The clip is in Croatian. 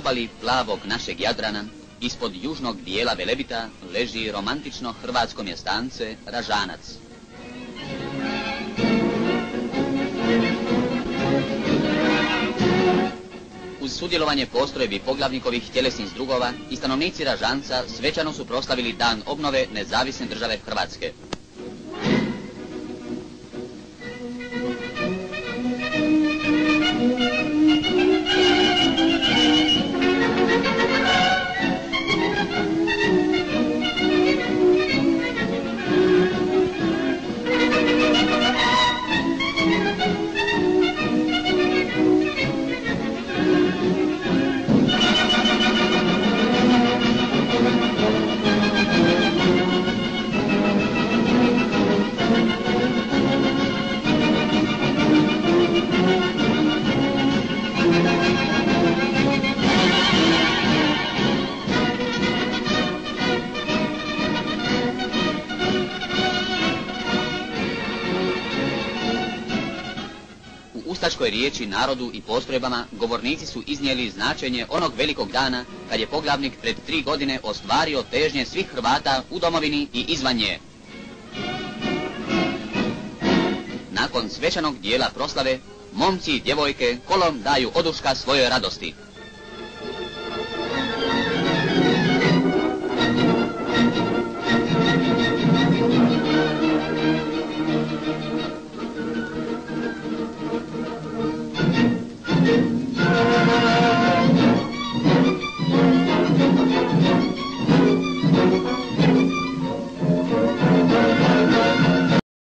obali plavog našeg Jadrana, ispod južnog dijela Velebita, leži romantično hrvatsko mjestance Ražanac. Uz sudjelovanje postrojbi poglavnikovih tjelesnih zdrugova i stanovnici Ražanca svečano su proslavili dan obnove nezavisne države Hrvatske. U ustaškoj riječi narodu i postrojbama govornici su iznijeli značenje onog velikog dana kad je poglavnik pred 3 godine ostvario težnje svih Hrvata u domovini i izvan nje. Nakon svečanog dijela proslave, momci i djevojke kolom daju oduška svojoj radosti.